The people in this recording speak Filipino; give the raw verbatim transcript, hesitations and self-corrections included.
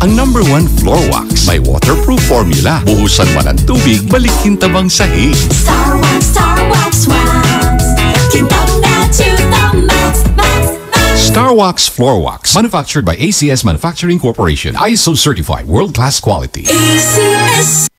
Ang number one floor wax. May waterproof formula. Buhusan man ang tubig, balikin tabang sahig. StarWax, StarWax, wax. Kintab na to the max, max, max. StarWax Floor Wax. Manufactured by A C S Manufacturing Corporation. I S O certified. World-class quality. A C S